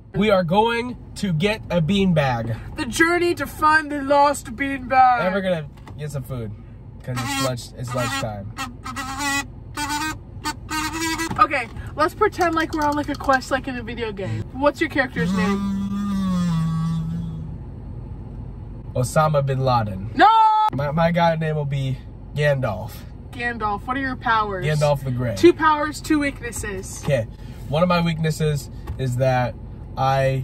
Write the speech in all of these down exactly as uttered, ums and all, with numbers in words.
We are going to get a beanbag. The journey to find the lost beanbag. And we're gonna get some food because it's lunch. It's lunchtime. Okay, let's pretend like we're on like a quest, like in a video game. What's your character's name? Osama bin Laden. No. My my guy name will be Gandalf. Gandalf. What are your powers? Gandalf the Grey. Two powers, two weaknesses. Okay. One of my weaknesses is that I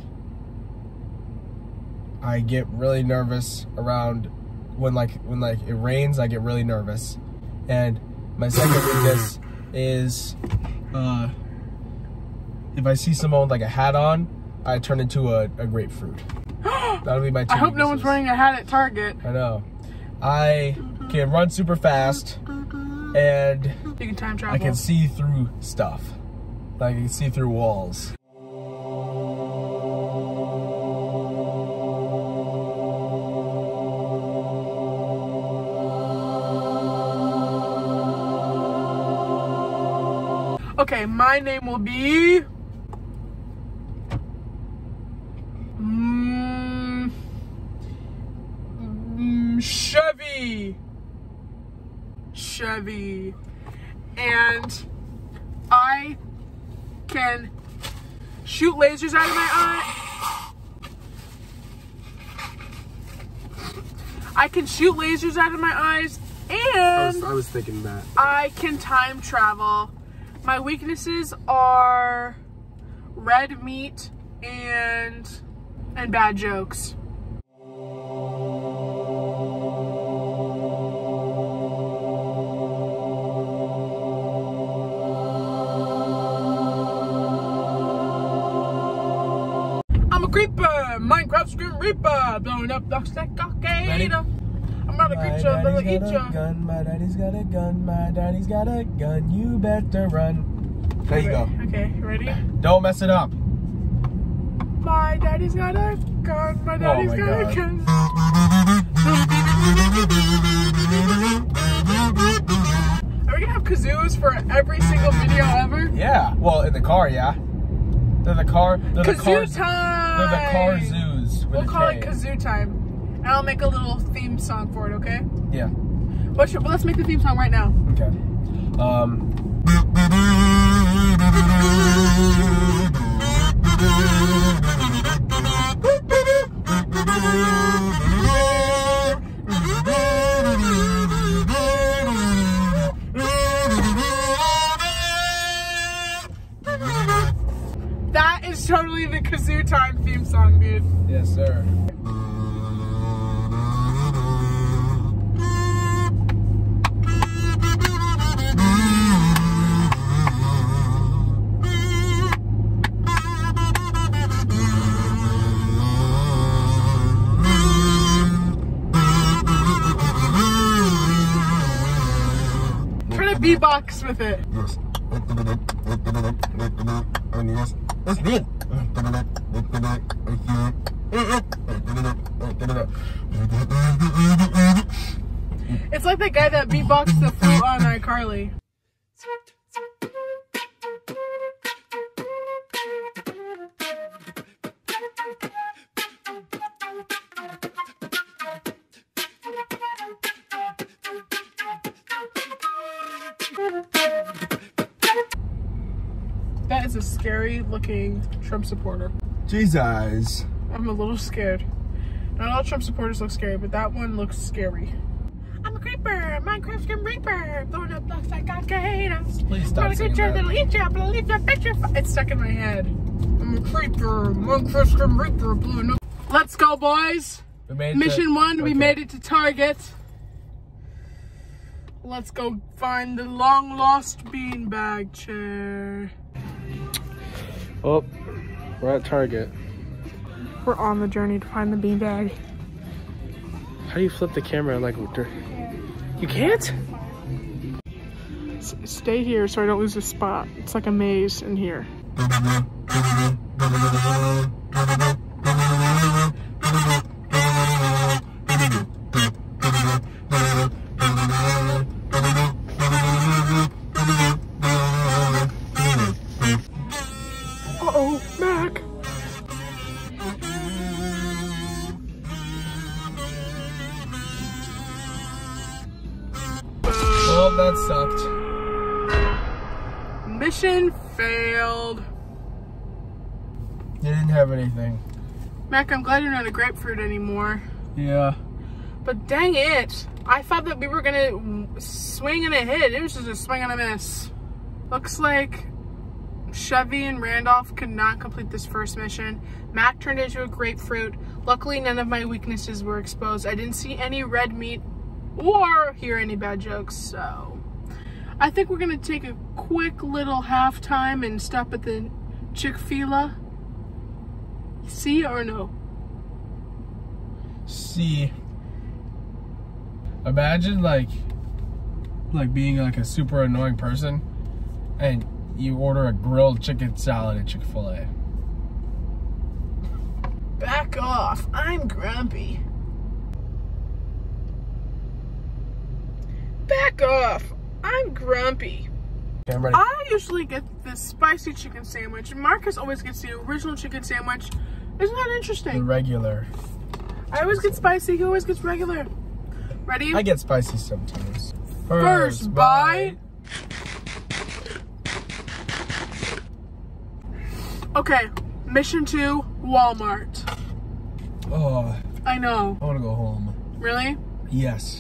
I get really nervous around when like when like it rains. I get really nervous, and my second weakness is uh, if I see someone with like a hat on, I turn into a, a grapefruit. That'll be my two I hope weaknesses. no one's wearing a hat at Target. I know. I can run super fast, and You can time travel. I can see through stuff. Like I can see through walls. Okay, my name will be mm, mm, Chevy. Chevy. And I can shoot lasers out of my eye. I can shoot lasers out of my eyes, and I was, I was thinking that. I can time travel. My weaknesses are red meat and and bad jokes. I'm a creeper, Minecraft Grim Reaper, blowing up blocks like Al-Qaeda. I'm not a creature, I'm gonna eat ya. Gun, my daddy's got a gun, my daddy's got a gun, you better run. There you go. Okay, ready? Don't mess it up. My daddy's got a gun, my daddy's my got God. a gun. Are we gonna have kazoos for every single video ever? Yeah. Well, in the car, yeah. They're the car. They're the Kazoo cars. time! They're the car zoos. We'll call it kazoo time. And I'll make a little theme song for it, okay? Yeah. What should, well, let's make the theme song right now. Okay. Um. That is totally the kazoo time theme song, dude. Yes, sir. Try to beatbox with it. Yes. That's good. It's like the guy that beatboxed the flute on iCarly. That is a scary looking Trump supporter. Jesus. I'm a little scared. Not all Trump supporters look scary, but that one looks scary. I'm a creeper, Minecraft Grim Reaper, blowing up blocks like Al-Qaeda. Please stop Not a singing creature that. that'll eat you, but I'll leave that picture. It's stuck in my head. I'm a creeper, Minecraft Grim Reaper, blowing up. Let's go, boys. We made Mission the, one, we okay. made it to Target. Let's go find the long lost beanbag chair. Oh, we're at Target. We're on the journey to find the beanbag. How do you flip the camera like you can't? S stay here so I don't lose the spot. It's like a maze in here. Uh-oh, Mac. Well, that sucked. Mission failed. They didn't have anything. Mac, I'm glad you're not a grapefruit anymore. Yeah. But dang it. I thought that we were gonna swing and a hit. It was just a swing and a miss. Looks like Chevy and Randolph could not complete this first mission. Mac turned into a grapefruit. Luckily, none of my weaknesses were exposed. I didn't see any red meat or hear any bad jokes, so I think we're gonna take a quick little halftime and stop at the Chick-fil-A. See or no? See. Imagine like, like being like a super annoying person, and you order a grilled chicken salad at Chick-fil-A. Back off! I'm grumpy. Back off! I'm grumpy. Okay, I'm ready. I usually get the spicy chicken sandwich, and Marcus always gets the original chicken sandwich. Isn't that The interesting? regular. I always get spicy, he always gets regular. Ready? I get spicy sometimes. First bite. Okay, mission two, Walmart. Oh, I know. I want to go home. Really? Yes.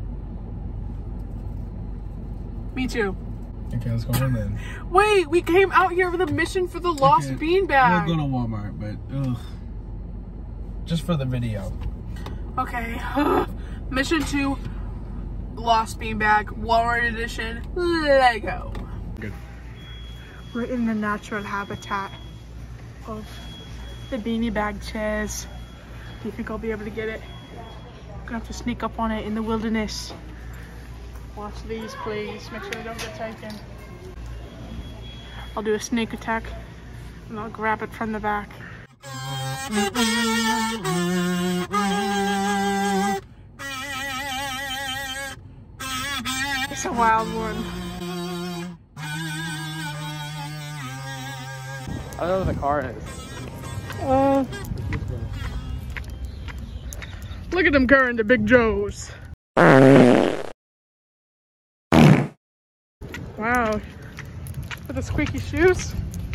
Me too. Okay, let's go home then. Wait, we came out here with a mission for the lost Okay, beanbag. We'll go to Walmart, but ugh. Just for the video. Okay. Mission two, lost beanbag, Walmart edition, Lego. Good. We're in the natural habitat of the beanie bag chairs. Do you think I'll be able to get it? I'm gonna have to sneak up on it in the wilderness. Watch these, please. Make sure they don't get taken. I'll do a sneak attack and I'll grab it from the back. It's a wild one. I don't know where the car is. Uh, look at them carrying the Big Joes. Wow. With the squeaky shoes.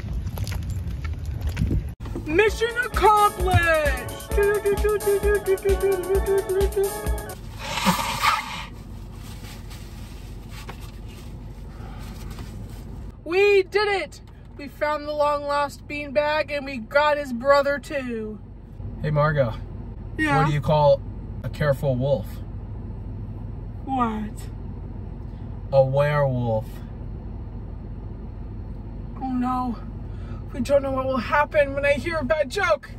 Mission accomplished! We did it! We found the long lost beanbag and we got his brother too. Hey, Margo. Yeah? What do you call a careful wolf? What? A werewolf. Oh no. We don't know what will happen when I hear a bad joke.